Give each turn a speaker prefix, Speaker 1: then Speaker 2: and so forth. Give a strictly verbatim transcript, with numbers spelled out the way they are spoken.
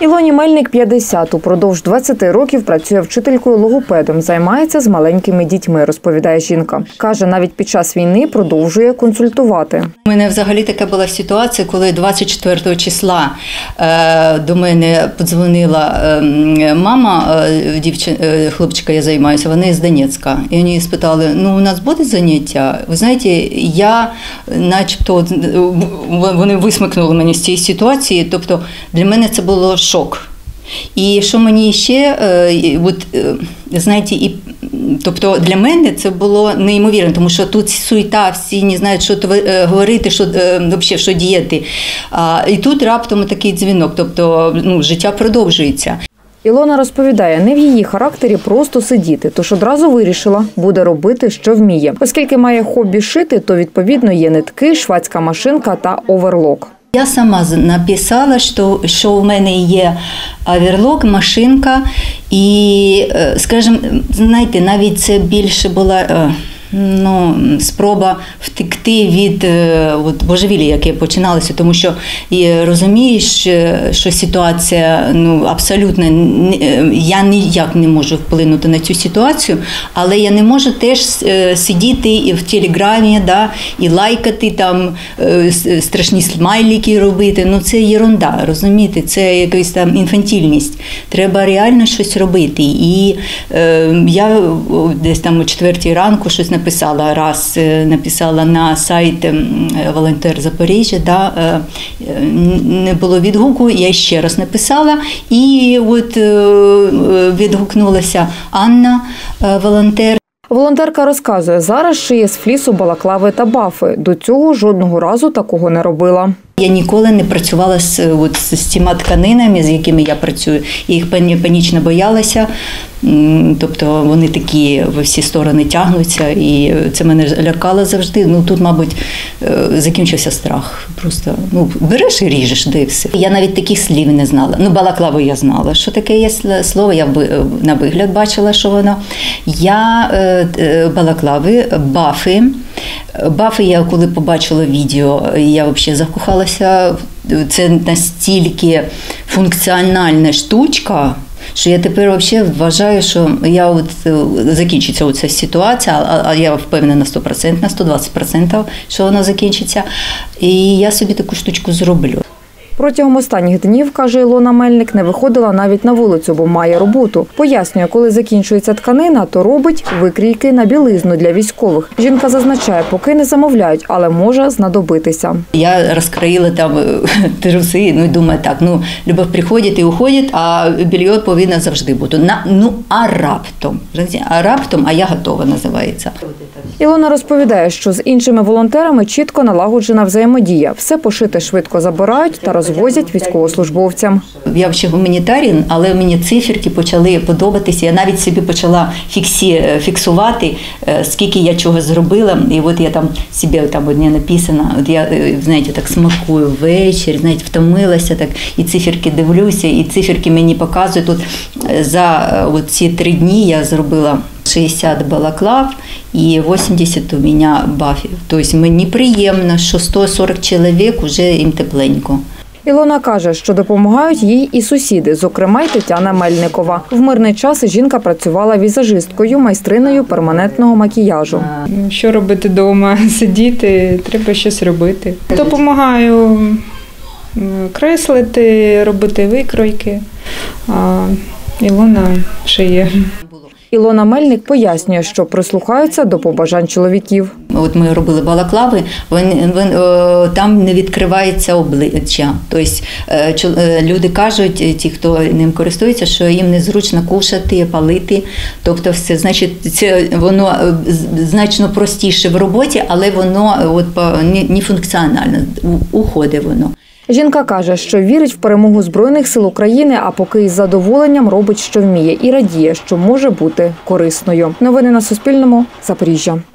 Speaker 1: Ілоні Мельник п'ятдесят. Упродовж двадцяти років працює вчителькою-логопедом, займається з маленькими дітьми, розповідає жінка. Каже, навіть під час війни продовжує консультувати.
Speaker 2: У мене взагалі така була ситуація, коли двадцять четвертого числа е, до мене подзвонила е, мама, е, дівчин, е, хлопчика я займаюся, вони з Донецька. І вони спитали, ну у нас буде заняття? Ви знаєте, я начебто, вони висмикнули мене з цієї ситуації, тобто для мене це було шок. І що мені ще, от, знаєте, і, тобто для мене це було неймовірно, тому що тут суєта, всі не знають, що говорити, що, взагалі, що діяти. І тут раптом такий дзвінок, тобто ну, життя продовжується.
Speaker 1: Ілона розповідає, не в її характері просто сидіти, тож одразу вирішила, буде робити, що вміє. Оскільки має хобі шити, то відповідно є нитки, швадська машинка та оверлок.
Speaker 2: Я сама написала, що, що у мене є оверлок, машинка і, скажімо, знаєте, навіть це більше була ну, спроба втекти від от, божевілля, яке починалося, тому що і розумієш, що ситуація, ну, абсолютно, я ніяк не можу вплинути на цю ситуацію, але я не можу теж сидіти і в телеграмі, да, і лайкати, там, страшні смайлики робити, ну це єрунда, розумієте, це якась там інфантильність, треба реально щось робити. І е, я десь там о четвертій ранку щось написала, раз написала на сайт «Волонтер Запоріжжя», да, не було відгуку, я ще раз написала, і от відгукнулася Анна, волонтер.
Speaker 1: Волонтерка розказує, зараз шиє з флісу балаклави та бафи. До цього жодного разу такого не робила.
Speaker 2: Я ніколи не працювала з, от, з цими тканинами, з якими я працюю. Я їх панічно боялася, тобто вони такі во всі сторони тягнуться, і це мене лякало завжди. Ну, тут, мабуть, закінчився страх. Просто ну, береш і ріжеш, де все. Я навіть таких слів не знала. Ну, балаклаву я знала, що таке є слово, я на вигляд бачила, що воно. Я балаклави, бафи. Бафи я коли побачила відео, я взагалі закохалася. Це настільки функціональна штучка, що я тепер взагалі вважаю, що я от, закінчиться ця ситуація, а я впевнена на сто відсотків, на сто двадцять відсотків, що вона закінчиться. І я собі таку штучку зроблю.
Speaker 1: Протягом останніх днів, каже Ілона Мельник, не виходила навіть на вулицю, бо має роботу. Пояснює, коли закінчується тканина, то робить викрійки на білизну для військових. Жінка зазначає, поки не замовляють, але може знадобитися. Я
Speaker 2: розкроїла там труси, ну і думаю, так, ну, любов приходить і уходить, а белье повинно завжди бути. На, ну, а раптом, а раптом, а я готова, називається.
Speaker 1: Ілона розповідає, що з іншими волонтерами чітко налагоджена взаємодія. Все пошите швидко забирають та розвозять військовослужбовцям.
Speaker 2: Я взагалі гуманітарій, але мені циферки почали подобатися. Я навіть собі почала фіксі, фіксувати, скільки я чого зробила. І от я там собі там одне написано, от я, знаєте, так смакую ввечері, знаєте, втомилася, так, і циферки дивлюся, і циферки мені показують. Тут за от ці три дні я зробила шістдесят балаклав і вісімдесят у мене бафів. Тобто мені приємно, що сто сорок чоловік вже їм тепленько.
Speaker 1: Ілона каже, що допомагають їй і сусіди, зокрема й Тетяна Мельникова. В мирний час жінка працювала візажисткою, майстриною перманентного макіяжу.
Speaker 3: Що робити вдома? Сидіти, треба щось робити. Допомагаю креслити, робити викройки, а Ілона шиє.
Speaker 1: Ілона Мельник пояснює, що прислухаються до побажань чоловіків.
Speaker 2: От ми робили балаклави, він, він, там не відкривається обличчя. Тобто люди кажуть, ті, хто ним користується, що їм незручно кушати, палити. Тобто все, значить, це воно значно простіше в роботі, але воно от, не функціонально, уходить воно.
Speaker 1: Жінка каже, що вірить в перемогу Збройних сил України, а поки із задоволенням робить, що вміє, і радіє, що може бути корисною. Новини на Суспільному. Запоріжжя.